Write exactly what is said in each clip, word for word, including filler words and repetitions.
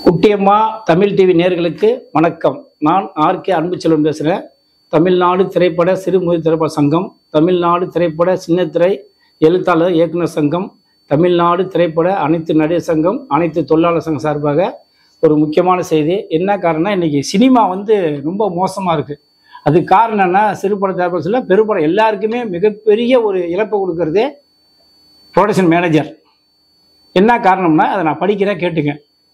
Kuttiyamma Tamil TV நேயர்களுக்கு வணக்கம். நான் ஆர்கே அன்புச்செல்வன் பேசுகிறேன். தமிழ்நாடு திரைப்பட சிறுமுறை திரைப்பட சங்கம், தமிழ்நாடு திரைப்பட சின்னத்திரை எழுத்தாளர் இயக்குனர் சங்கம், தமிழ்நாடு திரைப்பட அனைத்து நடிகர் சங்கம், அனைத்து தொழிலாளர் சங்கம் சார்பாக ஒரு முக்கியமான செய்தி. என்ன காரணம்னா, இன்னைக்கு சினிமா வந்து ரொம்ப மோசமாக இருக்குது. அதுக்கு காரணம்னா, சிறுபட திரைப்பட பெருப்படம் எல்லாருக்குமே மிகப்பெரிய ஒரு இழப்பை கொடுக்கறதே ப்ரொடக்ஷன் மேனேஜர். என்ன காரணம்னா, அதை நான் படிக்கிறேன், கேட்டுங்க.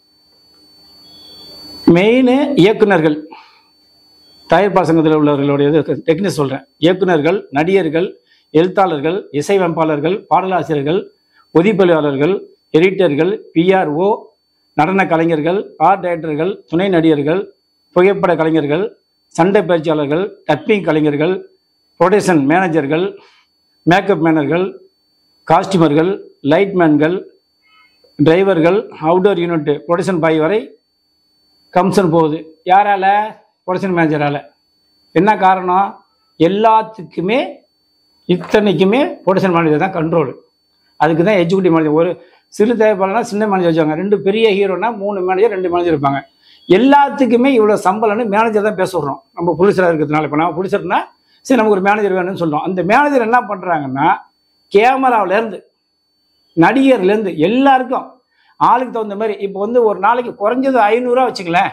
மெயின் இயக்குநர்கள், தயாரிப்பாளர் சங்கத்தில் உள்ளவர்களுடைய டெக்னிக் சொல்கிறேன். இயக்குநர்கள், நடிகர்கள், எழுத்தாளர்கள், இசையமைப்பாளர்கள், பாடலாசிரியர்கள், ஒதிப்பதிவாளர்கள், எடிட்டர்கள், பிஆர்ஓ, நடன கலைஞர்கள், ஆர்ட் டைரக்டர்கள், துணை நடிகர்கள், புகைப்பட கலைஞர்கள், சண்டை பயிற்சியாளர்கள், டப்பிங் கலைஞர்கள், ப்ரொடக்ஷன் மேனேஜர்கள், மேக்கப் மேனர்கள், காஸ்டியூமர்கள், லைட்மேன்கள், டிரைவர்கள், அவுட்டோர் யூனிட் ப்ரொடக்ஷன் பாய் வரை கமிஷன் போகுது. யாரால? ப்ரொடக்ஷன் மேனேஜரால். என்ன காரணம்? எல்லாத்துக்குமே இத்தனைக்குமே ப்ரொடக்ஷன் மேனேஜர் தான் கண்ட்ரோல். அதுக்கு தான் எக்ஸிக்யூட்டிவ் மேனேஜர். ஒரு சிறு தேவைப்பாளர்னா சின்ன மேனேஜர் வச்சாங்க. ரெண்டு பெரிய ஹீரோனா மூணு மேனேஜர், ரெண்டு மேனேஜர் இருப்பாங்க. எல்லாத்துக்குமே இவ்வளோ சம்பளம்னு மேனேஜர் தான் பேச விட்றோம். நம்ம புடிச்சராக இருக்கிறதுனால இப்போ நான் புடிச்சர்னா சரி நமக்கு ஒரு மேனேஜர் வேணும்னு சொல்கிறோம். அந்த மேனேஜர் என்ன பண்ணுறாங்கன்னா, கேமராவிலேருந்து நடிகர்லேருந்து எல்லாருக்கும் ஆளுக்கு தகுந்த மாதிரி. இப்போ வந்து ஒரு நாளைக்கு குறைஞ்சது ஐநூறுரூவா வச்சுங்களேன்.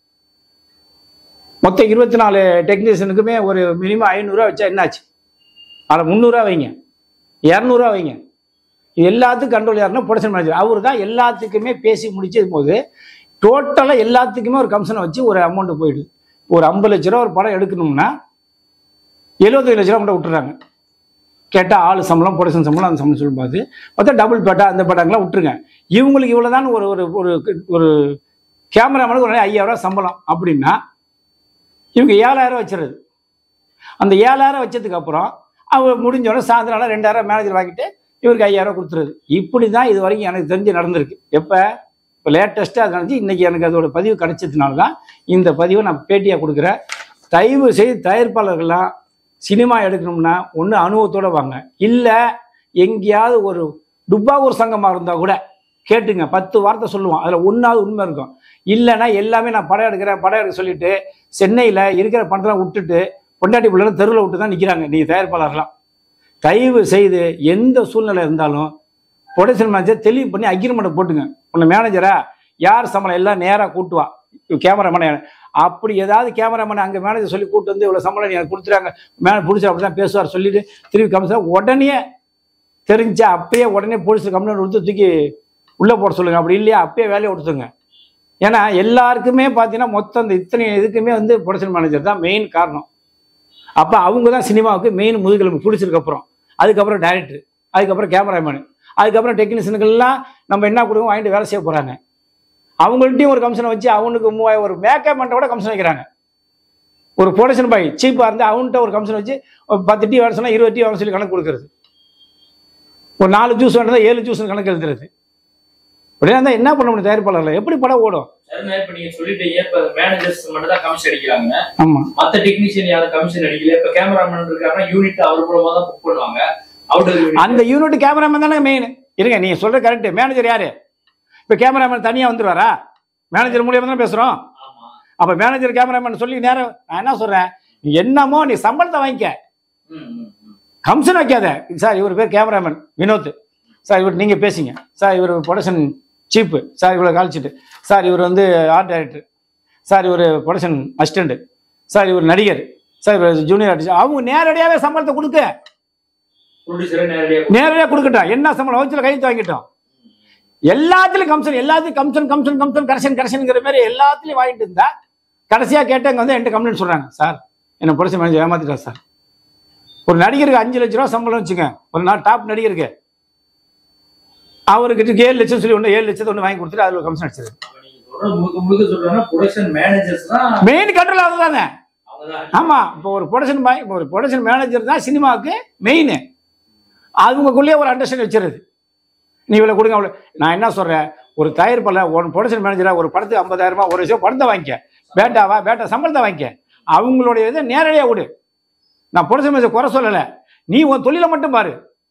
மொத்தம் இருபத்தி நாலு டெக்னீஷியனுக்குமே ஒரு மினிமம் ஐநூறுரூவா வச்சா என்னாச்சு? அதில் முந்நூறுரூவா வைங்க, இரநூறுவா வைங்க. இது எல்லாத்துக்கும் கண்ட்ரோல் யாருன்னா ப்ரொடக்ஷன் மேனேஜர். அவர் தான் எல்லாத்துக்குமே பேசி முடிச்சது போது டோட்டலாக எல்லாத்துக்குமே ஒரு கமிஷனை வச்சு ஒரு அமௌண்ட்டு போயிடுது. ஒரு ஐம்பது லட்ச ரூபா ஒரு படம் எடுக்கணும்னா எழுபத்தஞ்சு லட்ச ரூபா மட்டும் விட்டுறாங்க. கேட்டால் ஆள் சம்பளம், ப்ரொடக்ஷன் சம்பளம், அந்த சம்பளம் சொல்லி பார்த்து பார்த்தா டபுள் பேட்டா அந்த பேட்டாங்கெலாம் விட்டுருங்க. இவங்களுக்கு இவ்வளோ தான் ஒரு ஒரு ஒரு கேமராமேனுக்கு ஒரு ஐயாயிரம் சம்பளம் அப்படின்னா இவங்க ஏழாயிரம் வச்சுருது. அந்த ஏழாயிரம் வச்சதுக்கு அப்புறம் அவர் முடிஞ்சோடனே சாயந்தரம் ரெண்டாயிரம் மேனேஜர் வாங்கிட்டு இவருக்கு ஐயாயிரம் கொடுத்துருது. இப்படி தான் இது வரைக்கும் எனக்கு தெரிஞ்சு நடந்திருக்கு. எப்போ? இப்போ லேட்டஸ்ட்டாக அது நினச்சி இன்றைக்கி எனக்கு அதோட பதிவு கிடைச்சதுனால தான் இந்த பதிவை நான் பேட்டியாக கொடுக்குறேன். தயவு செய்து தயாரிப்பாளர்கள்லாம் சினிமா எடுக்கணும்னா ஒன்று அனுபவத்தோடு வாங்க, இல்லை எங்கேயாவது ஒரு டுப்பாவூர் சங்கமாக இருந்தால் கூட கேட்டுங்க. பத்து வார்த்தை சொல்லுவோம், அதில் ஒன்றாவது உண்மை இருக்கும். இல்லைன்னா எல்லாமே நான் படம் எடுக்கிறேன் படம் எடுக்க சொல்லிட்டு சென்னையில் இருக்கிற பணத்தெல்லாம் விட்டுட்டு பொண்டாட்டி பிள்ளைங்க தெருவில் விட்டு தான் நிற்கிறாங்க. நீங்கள் தயாரிப்பாளர்லாம் தயவு செய்து எந்த சூழ்நிலை இருந்தாலும் ப்ரொடக்ஷன் மேனேஜர் தெளிவு பண்ணி அக்ரிமெண்ட்டை போட்டுங்க. உன்னை மேனேஜரா யார் சம்பளம் எல்லாம் நேராக கூட்டுவா, கேமராமேனே அப்படி ஏதாவது கேமராமேன் அங்கே மேனேஜர் சொல்லி கூட்டு வந்து இவ்வளோ சம்பளம் எனக்கு கொடுத்துறாங்க, மேலே பிடிச்சி அப்படி தான் பேசுவார் சொல்லிட்டு திருப்பி கமிஷன் உடனே தெரிஞ்சா அப்பயே உடனே போலீஸ் கம்ப்ளைண்ட் கொடுத்து தூக்கி உள்ளே போட சொல்லுங்கள். அப்படி இல்லையா அப்பயே வேலையை கொடுத்துங்க. ஏன்னா எல்லாருக்குமே பார்த்தீங்கன்னா மொத்தம் இந்த இத்தனை இதுக்குமே வந்து ப்ரொடக்ஷன் மேனேஜர் தான் மெயின் காரணம். அப்போ அவங்க தான் சினிமாவுக்கு மெயின் முதுகெலும்பு. பிடிச்சதுக்கப்புறம் அதுக்கப்புறம் டைரக்டர், அதுக்கப்புறம் கேமராமேனு, அதுக்கப்புறம் டெக்னீஷியனுக்கெல்லாம் நம்ம என்ன கொடுங்க வாங்கிட்டு வேலை செய்ய போகிறாங்க. அவங்கள்ட்டையும் ஒரு கமிஷனை வச்சு அவனுக்கு மூவாயிரம் ஒரு மேக்கப் மண்ட கூட கமிஷன் வைக்கிறாங்க. ஒரு ப்ரொடக்ஷன் பாய் சீப்பாக இருந்து அவன்கிட்ட ஒரு கமிஷன் வச்சு பத்து டீ வேலை சொன்னால் இருபது டீ வேலை சொல்லி கணக்கு கொடுக்குறது. ஒரு நாலு ஜூஸ் வேணும்னா ஏழு ஜூஸ் கணக்கு எழுதுறது. அப்படியே இருந்தால் என்ன பண்ண முடியும்? தயாரிப்பாளர்கள் எப்படி படம் ஓடும்? அந்த யூனிட் கேமராமேன் தானே மெயின். இருங்க, நீங்க சொல்ற கரெக்ட். மேனேஜர் யாரு? இப்போ கேமராமேன் தனியாக வந்துடுவாரா? மேனேஜர் மூலியமாக தானே பேசுகிறோம். அப்போ மேனேஜர் கேமராமேன் சொல்லி நேரம் நான் என்ன சொல்கிறேன், நீ என்னமோ நீ சம்பளத்தை வாங்கிக்க, கமிஷன் வைக்காத. சார் இவர் பேர் கேமராமேன் வினோத் சார், இவர் நீங்கள் பேசிங்க சார், இவர் ப்ரொடக்ஷன் சீப்பு சார், இவ்வளோ காலிச்சிட்டு சார், இவர் வந்து ஆர்ட் டைரக்டர் சார், இவர் ப்ரொடக்ஷன் அசிஸ்டண்ட்டு சார், இவர் நடிகர் சார், இவர் ஜூனியர் ஆர்டிஸ்ட். அவங்க நேரடியாகவே சம்பளத்தை கொடுக்க, நேரடியாக கொடுக்கட்டும். என்ன சம்பளம் வச்சுல கையெழுத்து வாங்கிட்டோம். எல்லாத்துலையும் கமிஷன், எல்லாத்தையும் கமிஷன் கமிஷன் கமிஷன் கரெக்ஷன் கரெக்ஷனுங்கிற மாதிரி எல்லாத்துலையும் வாங்கிட்டு இருந்தா கடைசியாக கேட்டவங்க வந்து என்கிட்ட கம்ப்ளைண்ட் சொல்கிறாங்க, சார் என்ன ப்ரொடக்ஷன் மேனேஜர் ஏமாத்திட்டா சார். ஒரு நடிகருக்கு அஞ்சு லட்ச ரூபா சம்பளம் வச்சுங்க, ஒரு நாள் டாப் நடிகருக்கு, அவருக்கு ஏழு லட்சம் சொல்லி ஒன்று ஏழு லட்சத்தை ஒன்று வாங்கி கொடுத்துட்டு அதில் ஒரு கமிஷன் அடிச்சது. மெயின் கண்ட்ரோல் அவங்க தானே. ஆமாம், இப்போ ஒரு ப்ரொடக்ஷன் பாய், இப்போ ஒரு ப்ரொடக்ஷன் மேனேஜர் தான் சினிமாவுக்கு மெயின். அவங்களுக்குள்ளேயே ஒரு அண்டர்ஸ்டாண்டிங் வச்சுருது. நீ இவ்வளோ கொடுங்க அவ்வளோ. நான் என்ன சொல்கிறேன், ஒரு தயாரிப்பாளர் ஒரு ப்ரொடக்ஷன் மேனேஜராக ஒரு படத்துக்கு ஐம்பதாயிரமா ஒரு விஷயம் படத்தை வாங்கிக்க, பேட்டாவா பேட்டா சம்பளத்தை வாங்கிக்க, அவங்களுடைய இதை நேரடியாக விடு. நான் ப்ரொடக்ஷன் மேனேஜர் குறை சொல்லலை, நீ உன் தொழிலை மட்டும் பாரு.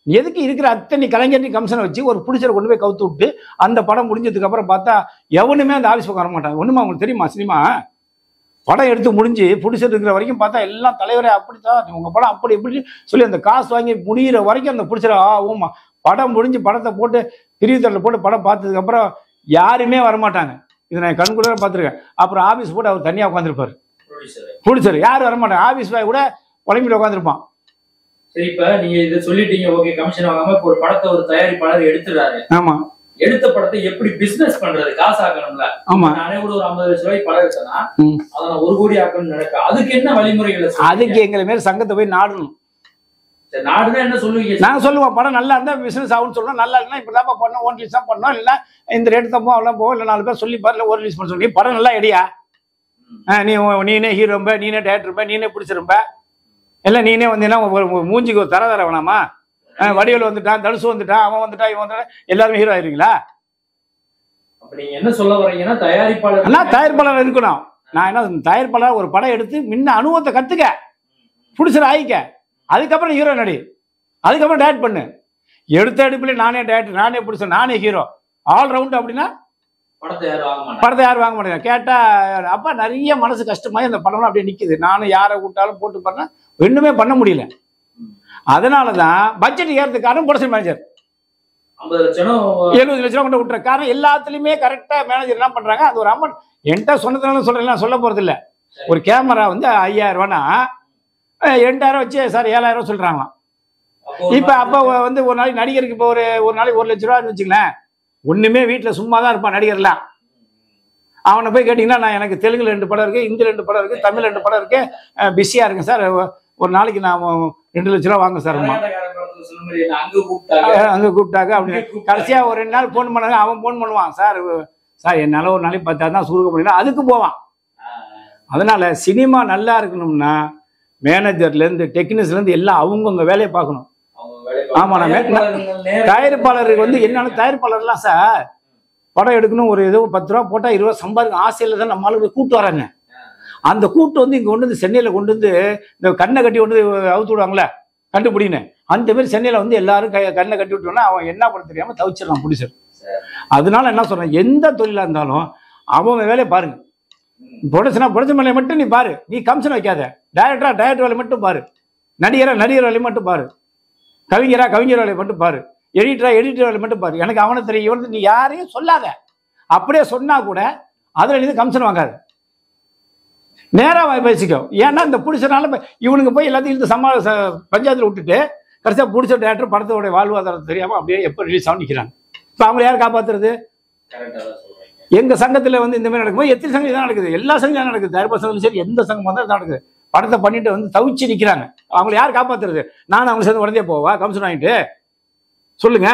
எதுக்கு இருக்கிற அத்தனை கலைஞர் கமிஷனை வச்சு ஒரு பிடிச்சரை கொண்டு போய் கவுத்து விட்டு அந்த படம் முடிஞ்சதுக்கு அப்புறம் பார்த்தா எவனுமே அந்த ஆஃபீஸ் பக்கம் வர மாட்டாங்க. ஒன்றுமா உங்களுக்கு தெரியுமா சினிமா படம் எடுத்து முடிஞ்சு பிடிச்சர் இருக்கிற வரைக்கும் பார்த்தா எல்லாம் தலைவரே அப்படித்தான் உங்கள் படம் அப்படி எப்படி சொல்லி அந்த காசு வாங்கி முடிகிற வரைக்கும் அந்த பிடிச்சர ஆ ஓமா படம் முடிஞ்சு படத்தை போட்டு பிரிவுத்தரில் போட்டு படம் பார்த்ததுக்கப்புறம் யாருமே வரமாட்டாங்க. இதை நான் கண்கூட பார்த்துருக்கேன். அப்புறம் ஆஃபீஸ் போட்டு அவர் தனியாக உட்காந்துருப்பார் பிடிச்சர், யாரும் வரமாட்டாங்க. ஆஃபீஸ் பாய் கூட புலம்பிட்டு உட்காந்துருப்பான். சரி, இப்ப நீங்க இதை சொல்லிட்டீங்க, ஓகே, கமிஷன் வாங்காம ஒரு படத்தை ஒரு தயாரிப்பாளர் எடுத்துறாரு. ஆமா, எடுத்த படத்தை எப்படி பிசினஸ் பண்றது, காசு ஆக்கணும்ல. ஆமா, நானே கூட ஒரு ஐம்பது லட்சம் ரூபாய் படம் எடுத்தேன்னா அதை நான் ஒரு கோடி ஆக்கணும்னு நினைப்பேன். அதுக்கு என்ன வழிமுறைகள்? அதுக்கு எங்களை மாரி சங்கத்தை போய் நாடணும். நாடுனா என்ன சொல்லுவீங்க? நாங்க சொல்லுவோம், படம் நல்லா இருந்தா பிசினஸ் ஆகும்னு சொல்றோம். நல்லா இல்லைன்னா இப்பதான் பண்ணோம், ஒன் ரிலீஸ் தான் பண்ணோம், இல்லைன்னா இந்த ரேட்டு தான் அவ்வளோ போவோம், இல்லை நாலு பேர் சொல்லி பாரு ஒரு ரிலீஸ் பண்ண சொல்லி படம் நல்லா எடியா, நீ நீனே ஹீரோம்ப, நீனே டேரக்டர்ம்ப, நீனே பிடிச்சிரும்ப, இல்லை நீனே வந்தீங்கன்னா மூஞ்சிக்கு ஒரு தர தர வேணாமா? வடிவேல் வந்துட்டான், தனுசு வந்துட்டான், அவன் வந்துட்டான், இவன் வந்துட்டான், எல்லாருமே ஹீரோ ஆயிருவீங்களா? நீங்க என்ன சொல்ல வரீங்கன்னா தயாரிப்பாளர் தயாரிப்பாளர் இருக்கணும். நான் என்ன தயாரிப்பாளர் ஒரு படம் எடுத்து முன்ன அனுபவத்தை கத்துக்க, பிடிச்சத ஆயிக்க, அதுக்கப்புறம் ஹீரோ நடி, அதுக்கப்புறம் டேரக்ட் பண்ணு. எடுத்த எடுப்புல நானே டேரக்டர், நானே பிடிச்ச, நானே ஹீரோ, ஆல் ரவுண்ட் அப்படின்னா படத்தை யாரும் வாங்க மாட்டாங்க. படத்தை யாரும் வாங்க மாட்டாங்க. கேட்டா அப்ப நிறைய மனசு கஷ்டமாயி அந்த படம்லாம் அப்படியே நிக்குது. நானும் யாரை கூட்டாலும் போட்டு பண்ண ஒண்ணுமே பண்ண முடியல. அதனாலதான் பட்ஜெட் ஏறதுக்கு காரணம் ப்ரொடக்ஷன் மேனேஜர் ஐம்பது லட்சம் எழுபது லட்சம் கொண்டு விட்டுற காரணம் எல்லாத்துலயுமே கரெக்டா மேனேஜர் என்ன பண்றாங்க, அது ஒரு அமௌண்ட் என்கிட்ட சொன்னதுனால சொல்றேன், சொல்ல போறது இல்ல. ஒரு கேமரா வந்து ஐயாயிரம் ரூபானா ரெண்டாயிரம் வச்சு சார் ஏழாயிரம் ரூபாய் சொல்றாங்களாம். இப்ப அப்ப வந்து ஒரு நாளைக்கு நடிகருக்கு இப்போ ஒரு ஒரு நாளைக்கு ஒரு லட்சம் ரூபான்னு வச்சுங்களேன், ஒண்ணுமே வீட்டுல சும்மா தான் இருப்பான் நடிகர்லாம். அவனை போய் கேட்டீங்கன்னா நான் எனக்கு தெலுங்குல ரெண்டு படம் இருக்கு, இந்தி ரெண்டு படம் இருக்கு, தமிழ் ரெண்டு படம் இருக்கு, பிஸியா இருக்கு சார், ஒரு நாளைக்கு நான் ரெண்டு லட்ச ரூபா வாங்க சார், அங்க கூப்பிட்டாங்க அப்படின்னு. கடைசியா ஒரு ரெண்டு நாள் போன் பண்ணாங்க, அவன் போன் பண்ணுவான், சார் சார் என்னால ஒரு நாளைக்கு பத்தாயிரம் தான் சுருக்க முடியல, அதுக்கு போவான். அதனால சினிமா நல்லா இருக்கணும்னா மேனேஜர்ல இருந்து டெக்னீஷியன்ல இருந்து எல்லாம் அவங்கவுங்க வேலையை பார்க்கணும். ஆமா, நான் தயாரிப்பாளருக்கு வந்து என்னன்னா தயாரிப்பாளர்லாம் சார் படம் எடுக்கணும், ஒரு ஏதோ பத்து ரூபா போட்டா இருபது ரூபா சம்பாதிக்கும் ஆசையில தான் நம்ம ஆளுக்கு கூட்டு வராங்க. அந்த கூட்டு வந்து இங்க கொண்டு வந்து சென்னையில கொண்டு வந்து இந்த கண்ணை கட்டி கொண்டு அவுத்து விடுவாங்களே கண்டுபிடின்னு, அந்த மாதிரி சென்னையில வந்து எல்லாரும் கண்ணை கட்டி விட்டோம்னா அவன் என்ன பண்ண தெரியாம தவிச்சிடறான் புடிச்சர். அதனால என்ன சொல்றேன், எந்த தொழிலா இருந்தாலும் அவன் வேலையை பாருங்க. ப்ரொடக்ஷனா ப்ரொடக்ஷன் வேலையை மட்டும் நீ பாரு, நீ கமிஷன் வைக்காத. டைரக்டரா டைரக்டர் வேலையை மட்டும் பாரு, நடிகரா நடிகர் வேலையை மட்டும் பாரு, கவிஞரா கவிஞர் வேலையை மட்டும் பாரு, எடிட்டரா எடிட்டர் வேலையை மட்டும் பாரு. எனக்கு அவனை தெரியும் இவனுக்கு நீ யாரையும் சொல்லாத. அப்படியே சொன்னா கூட அதுல நீ கமிஷன் வாங்காது, நேரா பேசிக்கோ. ஏன்னா இந்த பிடிச்சனால இவனுக்கு போய் எல்லாத்தையும் இந்த சமா பஞ்சாயத்துல விட்டுட்டு கடைசியா பிடிச்ச டேரக்டர் படத்தோட வாழ்வாதாரம் தெரியாம அப்படியே எப்போ ரிலீஸ் ஆகும் நிற்கிறாங்க. இப்போ அவங்க யார் காப்பாத்துறது? எங்க சங்கத்துல வந்து இந்த மாதிரி நடக்கும்போது எத்தனை சங்கம் தான் நடக்குது, எல்லா சங்கம் தான் நடக்குது, தயாரிப்பு சங்கம் சரி, எந்த சங்கம் வந்தாலும் நடக்குது. படத்தை பண்ணிட்டு வந்து தவிச்சு நிற்கிறாங்க, அவங்களை யார் காப்பாத்துறது? நான் அவங்க சேர்ந்து உடனே போவா கமிஷன் வாங்கிட்டு சொல்லுங்க.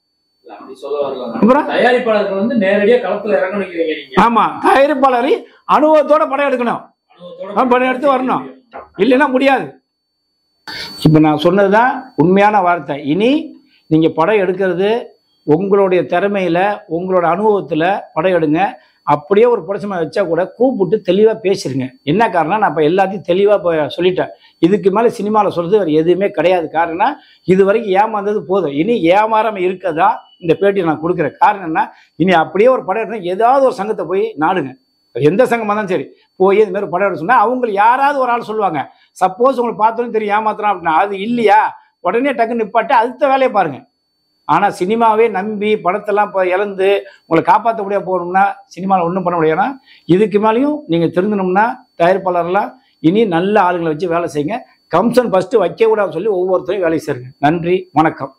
தயாரிப்பாளர்கள் வந்து நேரடியாக களத்துல இறங்கணும். ஆமா, தயாரிப்பாளரை அனுபவத்தோட படம் எடுக்கணும், படம் எடுத்து வரணும், இல்லைன்னா முடியாது. இப்ப நான் சொன்னதுதான் உண்மையான வார்த்தை. இனி நீங்க படம் எடுக்கிறது உங்களுடைய திறமையில உங்களோட அனுபவத்துல படம் எடுங்க. அப்படியே ஒரு புடச்சமா வச்சா கூட கூப்பிட்டு தெளிவா பேசிருங்க. என்ன காரணம், நான் இப்ப எல்லாத்தையும் தெளிவா சொல்லிட்டேன். இதுக்கு மேல சினிமாவில் சொல்றது வேறு எதுவுமே கிடையாது. காரணம் இது வரைக்கும் ஏமாந்தது போதும், இனி ஏமாறாம இருக்கதா இந்த பேட்டியை நான் கொடுக்குறேன். காரணம் என்ன, இனி அப்படியே ஒரு படம் எடுத்தா ஏதாவது ஒரு சங்கத்தை போய் நாடுங்க, எந்த சங்கமாக இருந்தாலும் சரி, போய் இது மாதிரி படம் எடுக்க சொன்னா அவங்களுக்கு யாராவது ஒரு ஆள் சொல்லுவாங்க. சப்போஸ் உங்களுக்கு பார்த்தோன்னு தெரியும் ஏமாத்துறான் அப்படின்னா, அது இல்லையா உடனே டக்குன்னு நிப்பாட்டு அடுத்த வேலையை பாருங்க. ஆனால் சினிமாவே நம்பி படத்தெல்லாம் இப்போ இழந்து உங்களை காப்பாற்ற முடியாது போகணும்னா சினிமாவில் ஒன்றும் பண்ண முடியாதுன்னா, இதுக்கு மேலேயும் நீங்கள் திருந்தணும்னா தயாரிப்பாளர்லாம் இனி நல்ல ஆளுங்களை வச்சு வேலை செய்யுங்க. கமிஷன் ஃபஸ்ட்டு வைக்க கூடாதுன்னு சொல்லி ஒவ்வொருத்தரையும் வேலை செய்யுங்க. நன்றி, வணக்கம்.